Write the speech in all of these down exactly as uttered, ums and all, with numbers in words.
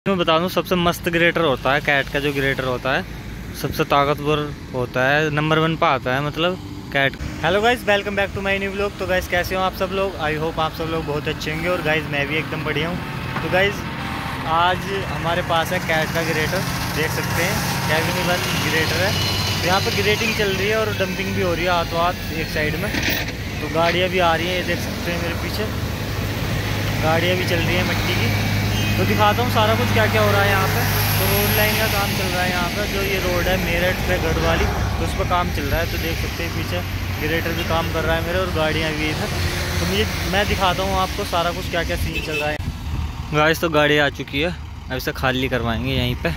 मैं बता दूं सबसे मस्त ग्रेटर होता है कैट का, जो ग्रेटर होता है सबसे ताकतवर होता है, नंबर वन पे आता है मतलब cat. Hello guys, welcome back to my new vlog. तो गाइस कैसे हो आप सब लोग? आई होप आप सब लोग बहुत अच्छे होंगे और गाइस मैं भी एकदम बढ़िया हूँ। तो गाइस आज हमारे पास है कैट का ग्रेटर, देख सकते हैं कैबिन वन ग्रेटर है। तो यहाँ पर ग्रेटिंग चल रही है और डंपिंग भी हो रही है हाथों हाथ एक साइड में। तो गाड़ियाँ भी आ रही हैं, ये देख सकते हैं मेरे पीछे गाड़ियाँ भी चल रही हैं मिट्टी की। तो दिखाता हूँ सारा कुछ क्या क्या हो रहा है यहाँ पे। तो रोड लाइन का काम चल रहा है यहाँ पे, जो ये रोड है मेरठ से गढ़ वाली, तो उस पर काम चल रहा है। तो देख सकते हैं पीछे ग्रेटर भी काम कर रहा है मेरे और गाड़ियाँ भी इधर। तो मुझे मैं दिखाता हूँ आपको सारा कुछ क्या क्या सीन चल रहा है। गाइस तो गाड़ी आ चुकी है, अब इसे खाली करवाएंगे यहीं पर।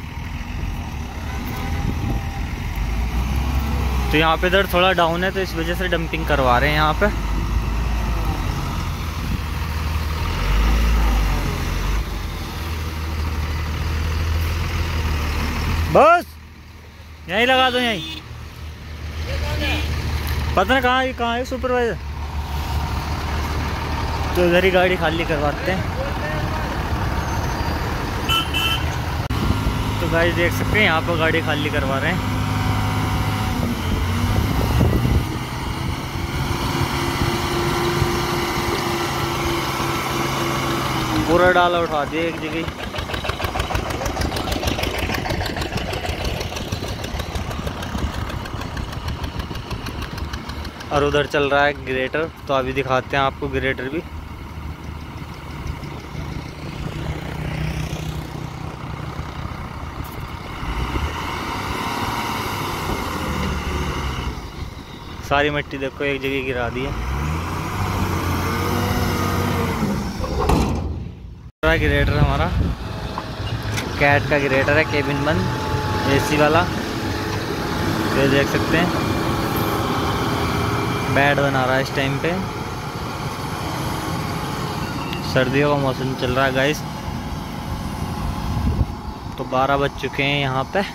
तो यहाँ पे इधर थोड़ा डाउन है तो इस वजह से डंपिंग करवा रहे हैं यहाँ पे। बस यहीं लगा दो, यहीं पता नहीं कहाँ कहाँ है सुपरवाइजर। तो इधर ही गाड़ी खाली करवाते हैं। तो गाइस देख सकते हैं यहाँ पर गाड़ी खाली करवा रहे हैं। पूरा डाला उठा दिया एक जगह। और उधर चल रहा है ग्रेटर, तो अभी दिखाते हैं आपको ग्रेटर भी। सारी मिट्टी देखो एक जगह गिरा दी है। ग्रेटर हमारा कैट का ग्रेटर है, केबिन बंद एसी वाला। ये देख सकते हैं बेड बना रहा है इस टाइम पे। सर्दियों का मौसम चल रहा है गाइस। तो बारह बज चुके हैं यहाँ पे,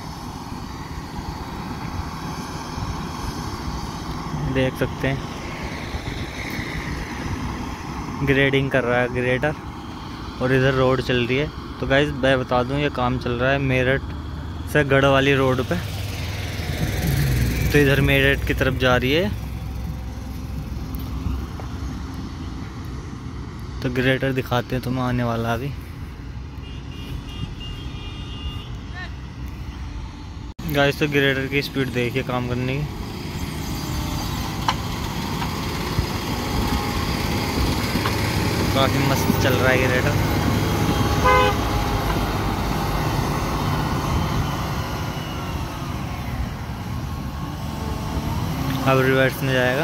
देख सकते हैं ग्रेडिंग कर रहा है ग्रेटर और इधर रोड चल रही है। तो गाइस मैं बता दूं ये काम चल रहा है मेरठ से गढ़ वाली रोड पे। तो इधर मेरठ की तरफ जा रही है। तो ग्रेटर दिखाते हैं तुम्हें आने वाला अभी। गाइस तो ग्रेटर की स्पीड देखिए काम करने की। काफी मस्त चल रहा है ग्रेटर। अब रिवर्स में जाएगा।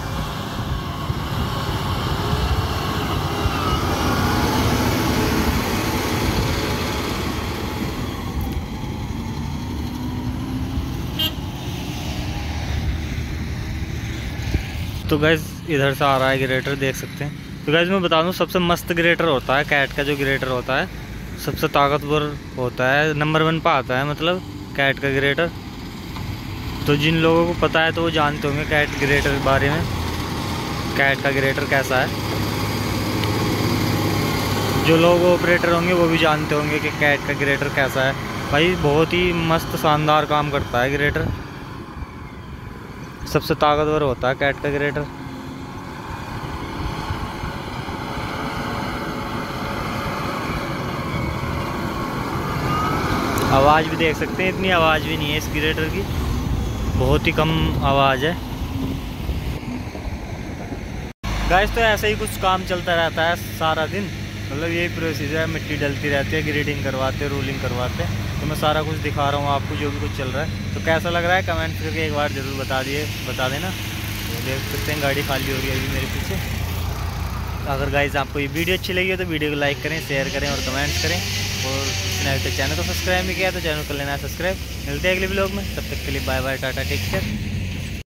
तो गैस इधर से आ रहा है ग्रेटर, देख सकते हैं। तो गैस मैं बता दूं सबसे मस्त ग्रेटर होता है कैट का, जो ग्रेटर होता है सबसे ताकतवर होता है, नंबर वन पे आता है मतलब कैट का ग्रेटर। तो जिन लोगों को पता है तो वो जानते होंगे कैट ग्रेटर के बारे में, कैट का ग्रेटर कैसा है। जो लोग ऑपरेटर होंगे वो भी जानते होंगे कि कैट का ग्रेटर कैसा है। भाई बहुत ही मस्त शानदार काम करता है ग्रेटर, सबसे ताकतवर होता है कैट का ग्रेटर। आवाज़ भी देख सकते हैं, इतनी आवाज़ भी नहीं है इस ग्रेटर की, बहुत ही कम आवाज़ है। गाइस तो ऐसे ही कुछ काम चलता रहता है सारा दिन, मतलब यही प्रोसीजर है। मिट्टी डलती रहती है, ग्रेडिंग करवाते, रोलिंग करवाते। तो मैं सारा कुछ दिखा रहा हूँ आपको जो भी कुछ चल रहा है। तो कैसा लग रहा है कमेंट करके एक बार ज़रूर बता दिए बता देना। तो देख सकते हैं गाड़ी खाली हो रही है अभी मेरे पीछे। तो अगर गाइस आपको ये वीडियो अच्छी लगी है तो वीडियो को लाइक करें, शेयर करें और कमेंट्स करें। और जिसने अभी तक चैनल को सब्सक्राइब नहीं किया तो चैनल कर लेना सब्सक्राइब। मिलते हैं अगले व्लॉग में, तब तक के लिए bye bye, tata, take care.